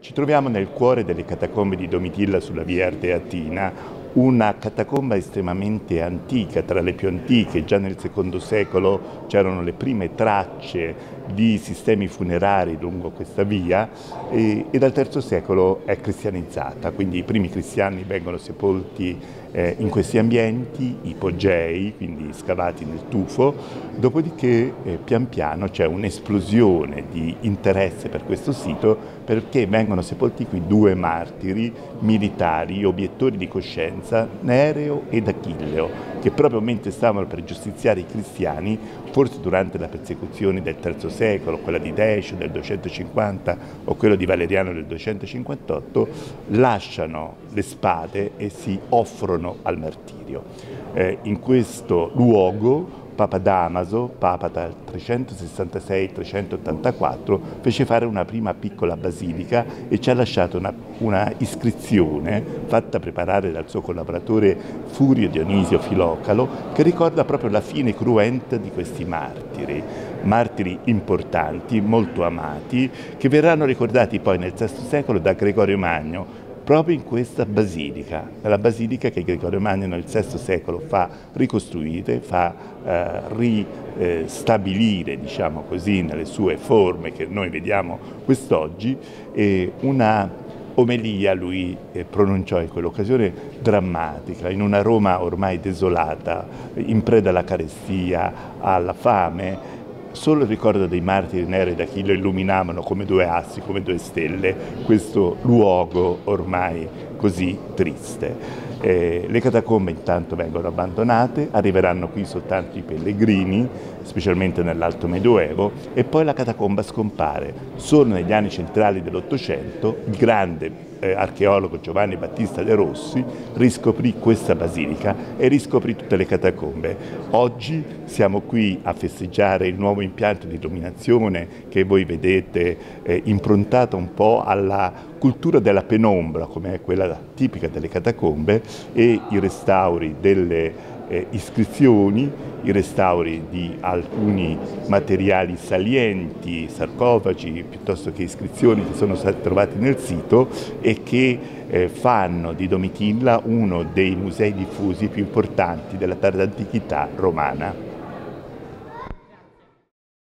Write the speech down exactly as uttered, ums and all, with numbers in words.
Ci troviamo nel cuore delle catacombe di Domitilla sulla via Ardeatina, una catacomba estremamente antica, tra le più antiche. Già nel secondo secolo c'erano le prime tracce di sistemi funerari lungo questa via e, e dal terzo secolo è cristianizzata, quindi i primi cristiani vengono sepolti eh, in questi ambienti, ipogei, quindi scavati nel tufo, dopodiché eh, pian piano c'è un'esplosione di interesse per questo sito perché vengono sepolti qui due martiri militari, obiettori di coscienza, Nereo ed Achilleo, che proprio mentre stavano per giustiziare i cristiani, forse durante la persecuzione del terzo secolo, quella di Decio del duecentocinquanta o quello di Valeriano del duecentocinquantotto, lasciano le spade e si offrono al martirio. Eh, in questo luogo Papa Damaso, Papa dal trecentosessantasei trecentottantaquattro, fece fare una prima piccola basilica e ci ha lasciato una, una iscrizione fatta preparare dal suo collaboratore Furio Dionisio Filocalo, che ricorda proprio la fine cruenta di questi martiri, martiri importanti, molto amati, che verranno ricordati poi nel sesto secolo da Gregorio Magno, proprio in questa basilica, la basilica che Gregorio Magno nel sesto secolo fa ricostruire, fa eh, ristabilire, eh, diciamo così, nelle sue forme che noi vediamo quest'oggi, e una omelia lui eh, pronunciò in quell'occasione drammatica, in una Roma ormai desolata, in preda alla carestia, alla fame. Solo il ricordo dei martiri Nereo ed Achille illuminavano come due assi, come due stelle, questo luogo ormai così triste. Eh, le catacombe intanto vengono abbandonate, arriveranno qui soltanto i pellegrini, specialmente nell'Alto Medioevo, e poi la catacomba scompare. Solo negli anni centrali dell'Ottocento il grande eh, archeologo Giovanni Battista De Rossi riscoprì questa basilica e riscoprì tutte le catacombe. Oggi siamo qui a festeggiare il nuovo impianto di illuminazione che voi vedete eh, improntato un po' alla cultura della penombra, come è quella tipica delle catacombe, e i restauri delle eh, iscrizioni, i restauri di alcuni materiali salienti, sarcofagi, piuttosto che iscrizioni che sono state trovate nel sito e che eh, fanno di Domitilla uno dei musei diffusi più importanti della tarda antichità romana.